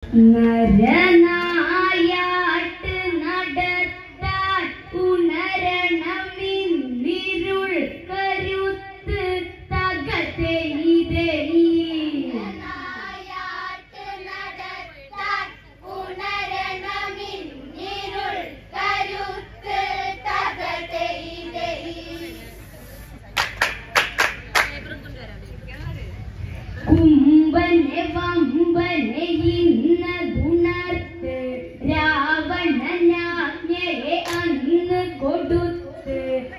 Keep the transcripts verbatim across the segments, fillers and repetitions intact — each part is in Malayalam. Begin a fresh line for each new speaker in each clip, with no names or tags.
നരനായാട്ട് നടത്താൻ ഉണരണമിന്നിരുൾ കരുത്ത് തകത്തെ ഇതേ കുംഭനെ വമ്പനെ ഇന്നതുണർത്ത് രാവണനാജ്ഞയെ അന്ന് കൊടുത്ത്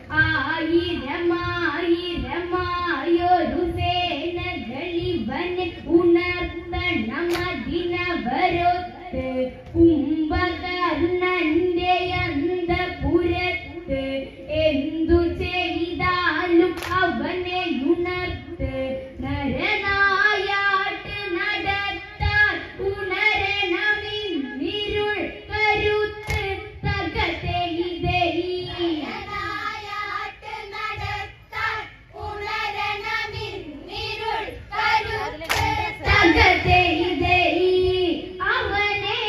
ആയിരമായിരമായൊരു സേനകളിവനെ ഉണർത്തണമതിനവരൊത്ത് കുംഭകർണന്റെ അന്തപുരത്ത് എന്തു ചെയ്താലും അവനെ ഉണർത്ത് നരനായാട്ട് നടത്താൻ ഉണരണമിന്നിരുൾ കരുത്ത് തകത്തെ ഇതേ നരനായാട്ട് നടത്താൻ ഉണരണമിന്നിരുൾ കരുത്ത് തകത്തെ ഇതേ അവനെ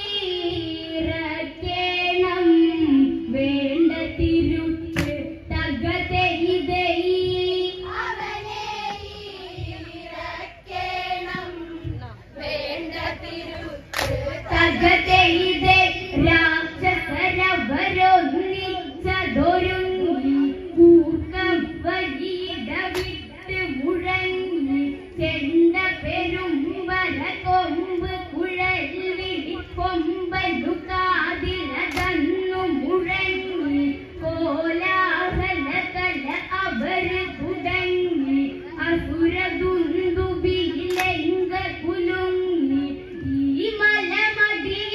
ഇറക്കേണം വേണ്ട തിരുത്ത് തകത്തെ ഇതേ തകത്തെ ഇതേ രാക്ഷസരവരൊന്നിച്ചതൊരുങ്ങി കൂർക്കം വഴിയിടവിട്ട് മുഴങ്ങി ചെണ്ട പെരുമ്പല കൊമ്പ് കുഴൽ വിളിക്കൊമ്പനു കാതിലകന്നു മുഴങ്ങി കോലാഹല കല അവര് തുടങ്ങി അസുരദുന്ദുബിയിലെങ്ക കുലുങ്ങി ഈ മലമതിൽ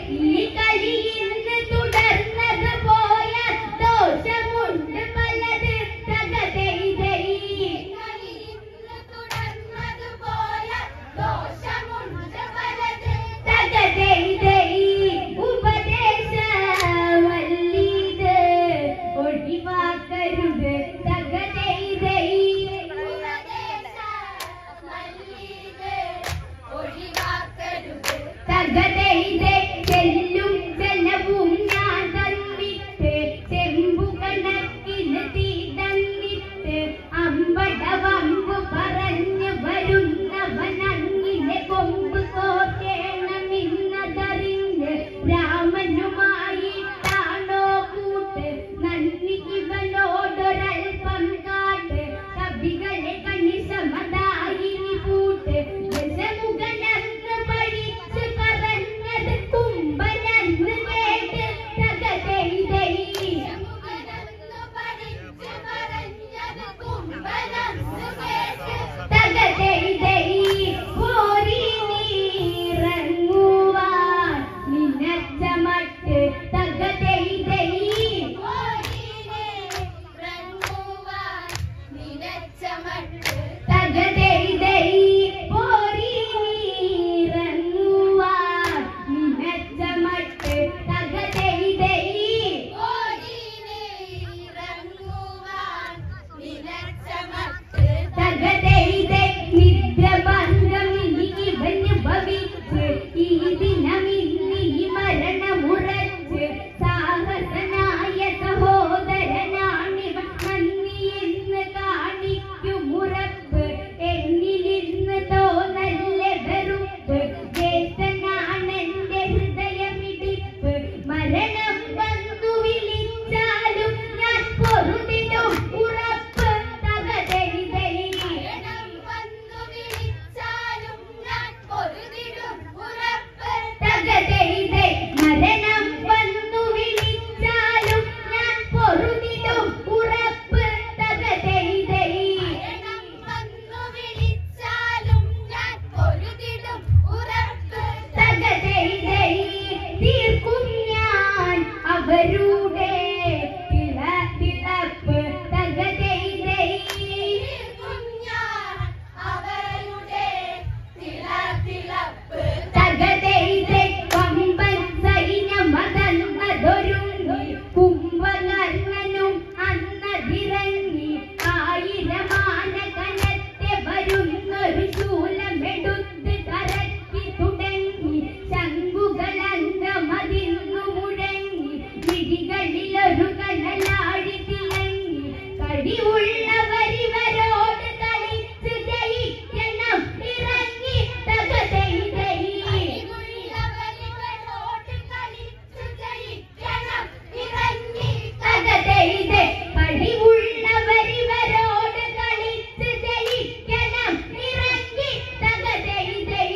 ഈ കളിയിന്ന് തുടർന്നത് പോയ ദോഷമുണ്ട് പലത് തകതൈതൈ തകതൈതൈ ഉപദേശ വല്ലിത് ഒഴിവാക്കരുത് തകതൈതൈ തകതൈതൈ ചെല്ലും ജലവും ഞാൻ തന്നിട്ട് ചെമ്പു കണക്കിന് തീ തന്നിട്ട് അമ്പട വമ്പു പറഞ്ഞു വരുന്നവനങ്ങിനെ കൊമ്പ് കോർക്കേണമെന്നതറിഞ്ഞ് രാമനുമായിട്ടാണോ കൂട്ട് നന്ദി ഇവനോടൊരൽപ്പം കാട്ട് കവികളെ കണിശമതായി കൂട്ട് ദശമുഖനന്ന് പഠിച്ച് പറഞ്ഞത് കുംഭനന്ന് കേട്ട് തകതൈതൈ തകതൈതൈ പോരി നീറങ്ങുവാൻ നിനച്ച മട്ട് തകതൈതൈ തകതൈതൈ പോരി നീറങ്ങുവാൻ നിനച്ച മട്ട് തകതൈതൈ തകതൈതൈ നിദ്രഭംഗമിനി ഇവന് ഭവിച്ച് ഈ ദിനമിന്നി മരണമുറച്ച് സാഹസനായ സഹോദരനാണിവൻ നന്ദിയെന്ന് കാണിക്കുമുറപ്പ് എന്നിലിന്ന് തോന്നല്ല വെറുപ്പ് ജ്യേഷ്ഠനാണെന്റെ ഹൃദയമിടിപ്പ് മരണം വന്നു വിളിച്ചാലും ഞാൻ പൊറുതിടും ഉറപ്പ് തകതൈതൈ തകതൈതൈ മരണം വന്നു വിളിച്ചാലും ഞാൻ പൊറുതിടും ഉറപ്പ് തകതൈതൈ തകതൈതൈ തീർക്കും ഞാൻ അവരുടെ തിളപ്പ് തകതൈതൈ തകതൈതൈ പമ്പൻ സൈന്യമതന്നതൊരുങ്ങി കുംഭകർണനും അന്നതിറങ്ങി ആയിരമാന കനത്തെ വരുന്നൊരു ശൂലമെടുത്ത് കരക്കി തുടങ്ങി ശംഖുകളങ്കമതിന്നു മുഴങ്ങി വിഴികളിലൊരു കനലാടി തിളങ്ങി കടിയുള്ളവരിവരോട് കളിച്ച് ജയിക്കണം ഇറങ്ങി തകതൈതൈ തകതൈതൈ കഴിവുള്ളവരിവരോട് കളിച്ച് ജയിക്കണം ഇറങ്ങി തകതൈതൈ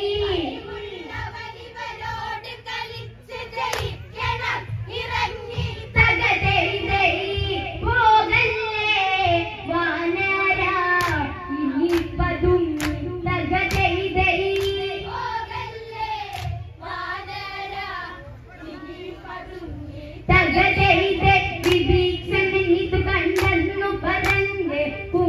തകതൈതൈ പോകല്ലേ വാനരാ ഇനി പതുങ്ങി തകതൈതൈ തകതൈതൈ വിഭീഷണനിതു കണ്ടെന്നു പറഞ്ഞ്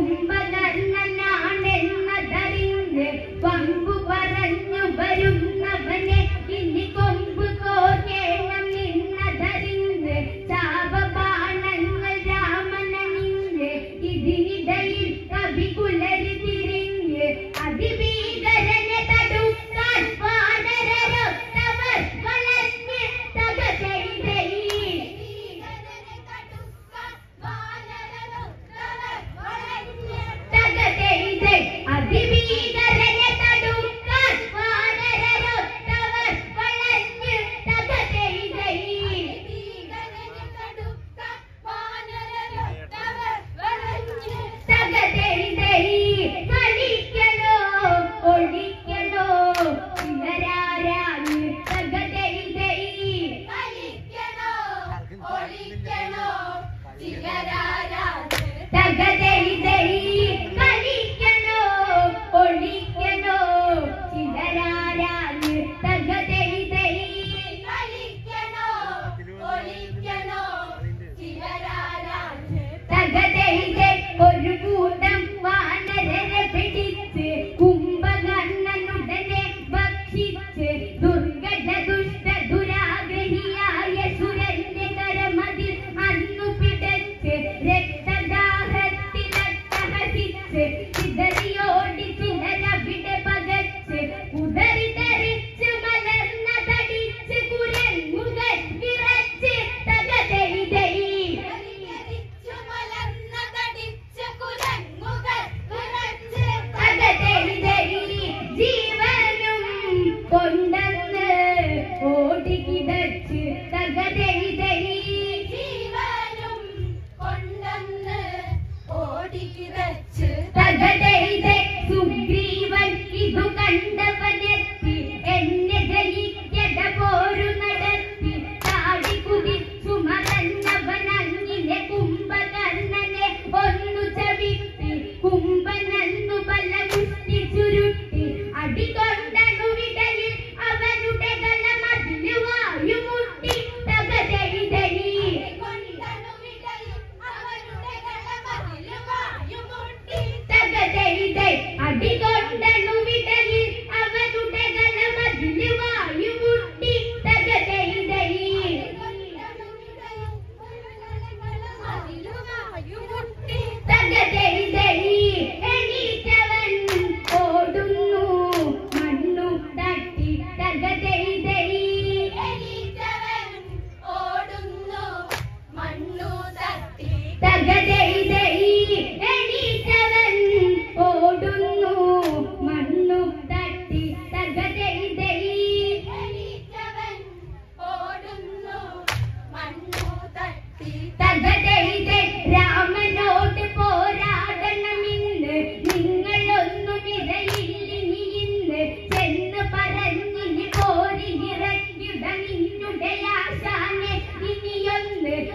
കുംഭകർണനാണെന്നതറിഞ്ഞ് വമ്പു പറഞ്ഞു വരുന്നവനെ ഇനി കൊമ്പ് കോർക്കേണം എന്നതറിഞ്ഞ് ശാപബാണങ്ങൾ രാമനണിഞ്ഞ് ഇതിനിടയിൽ കവികുലരി തിരിഞ്ഞ് അതിഭീകരനെ തടുക്കാൻ വാനരരൊത്തവർ വളഞ്ഞ് തകതൈതൈ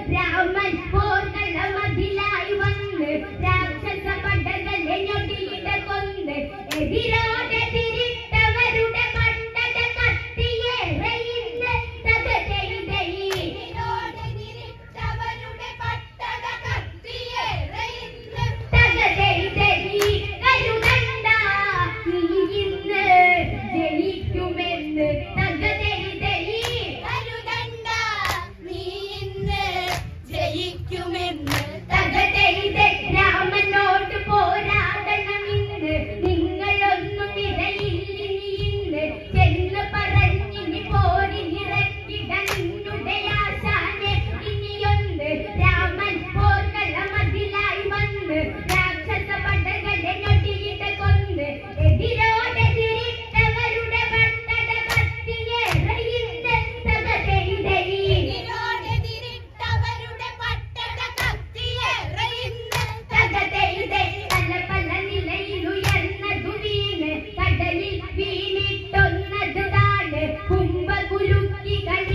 രാമൻ പോർക്കളമതിലായി വന്ന് രാക്ഷസ പടകളെ ഞൊടിയിട കൊന്ന് എതിരോടെ തിരിട്ടവരുടെ പട്ടട കത്തിയേറെയിന്ന് തകതൈതൈ തിരിട്ടവരുടെ പട്ടട കത്തിയേറെയിന്ന് തകതൈതൈ കരുതണ്ട നീ ഇന്ന് ജയിക്കുമെന്ന് തകതൈതൈ കരുതണ്ട നീ ഇന്ന് ജയിക്കുമെന്ന് തകതൈതൈ രാമനോട് പോരാടണമെന്ന് നിങ്ങളൊന്നും ഇടയില്ലിന്ന് ചെന്ന് പറഞ്ഞിനി പോരിനിറക്കിട നിന്നുടെ ആശാനെ ഇനിയൊന്ന് രാമൻ പോർക്കളമതിലായി വന്ന് രാക്ഷസ പടകളെ ഞൊടിയിട കൊന്ന് എതിരോടെ തിരിട്ടവരുടെ പട്ടട കത്തിയേറെയിന്ന് തകതൈതൈ എതിരോടെ തിരിട്ടവരുടെ പട്ടട കത്തിയേറെയിന്ന് തകതൈതൈ പല പല നിലയിലുയർന്നതു വീണ് കടലിൽ വീണിട്ടൊന്നതു താണ് കുംഭ കുലുക്കി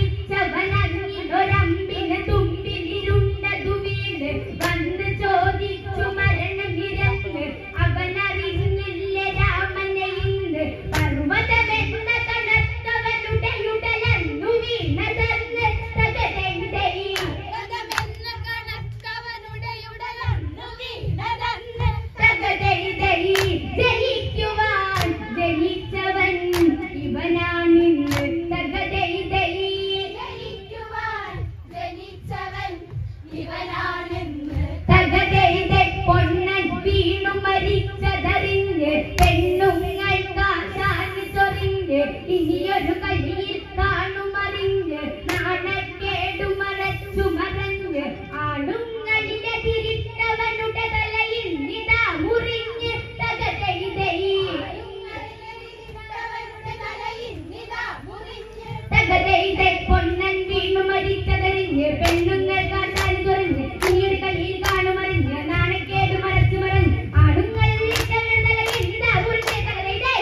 കളിച്ചവനങ്ങിലൊരമ്പിന് തുമ്പിലിരുണ്ടതു വീണ് വന്ന് ചോദിച്ചു മരണമിരന്ന് അവനറിഞ്ഞില്ല രാമനെ ഇന്ന് പർവ്വതമെന്ന കണക്കവനുടെ ഉടലന്നു വീണതന്ന് തകതൈതൈ പർവ്വതമെന്ന കണക്കവനുടെ ഉടലന്നു വീണതന്ന് തകതൈതൈ ജയിക്കുവാൻ ജയിച്ചവൻ ഇവനാണിന്ന് തകതൈതൈ ജയിക്കുവാൻ ജയിച്ചവൻ ഇവനാണെന്ന് തകതൈതൈ പൊന്നൻ വീണു മരിച്ചതറിഞ്ഞ് പെണ്ണുങ്ങൾക്കാശാന് ചൊറിഞ്ഞ് ഇനിയൊരു കയ്യിൽ കാണുമറിഞ്ഞ് നാണക്കേടു മറച്ചു മറഞ്ഞ് ആണുങ്ങളിലെ തിരിട്ടവനുടെ തലയിൽ നിതാ മുറിഞ്ഞ് തകതൈതൈ തകതൈതൈ പൊന്നൻ വീണു മരിച്ചതറിഞ്ഞ് പെണ്ണുങ്ങൾക്കാശാന് ചൊറിഞ്ഞ് ഇനിയൊരു കയ്യിൽ കാണുമറിഞ്ഞ് നാണക്കേടു മറച്ചു മറഞ്ഞ് ആണുങ്ങളിലെ തലയിൽ നിതാ മുറിഞ്ഞ് തകതൈതൈ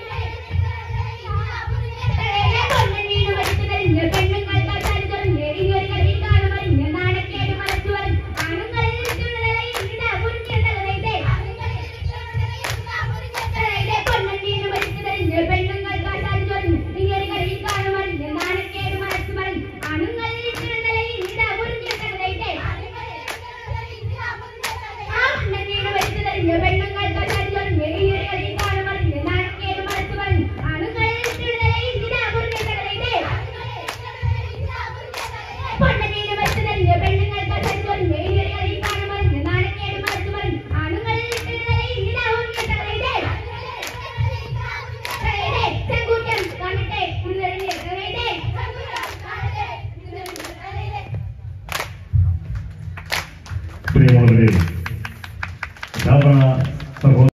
പൊന്നൻ വീണു മരിച്ചതറിഞ്ഞ് പെണ്ണുങ്ങൾക്കാശാന് ചൊറിഞ്ഞ് ഇനിയൊരു കയ്യിൽ കാണുമറിഞ്ഞ് നാണക്കേടു മറച്ചു മറഞ്ഞ് ആണുങ്ങളിലെ തലയിൽ നിതാ മുറിഞ്ഞ് തകതൈതൈ പൊന്നൻ വീണു മരിച്ചതറിഞ്ഞ് പെണ്ണുങ്ങൾക്കാശാന് ചൊറിഞ്ഞ് ഇനിയൊരു കയ്യിൽ കാണുമറിഞ്ഞ് നാണക്കേടു മറച്ചു മറഞ്ഞ് ആണുങ്ങളിലെ തലയിൽ നിതാ മുറിഞ്ഞ് തകതൈതൈ പൊന്നൻ വീണു മരിച്ചതറിഞ്ഞ് പെണ്ണുങ്ങൾക്കാശാന് ചൊറിഞ്ഞ് ഇനിയൊരു കയ്യിൽ കാണുമറിഞ്ഞ് നാണക്കേടു മറച്ചു മറഞ്ഞ് ആണുങ്ങളിലെ തലയിൽ നിതാ മുറിഞ്ഞ് തകതൈതൈ പൊന്നൻ വീണു മരിച്ചതറിഞ്ഞ് പെണ്ണുങ്ങൾക്കാശാന് ചൊറിഞ്ഞ് ഇനിയൊരു കയ്യിൽ കാണുമറിഞ്ഞ് നാണക്കേടു മറച്ചു മറഞ്ഞ് ആണുങ്ങളിലെ തലയിൽ നിതാ മുറിഞ്ഞ് തകതൈതൈ ചെങ്കൂറ്റം കാണട്ടെ ഉള്ളറിഞ്ഞ് തകതൈതൈ
പ്രിയമുള്ളവരെ രാവണ സഹോദരൻ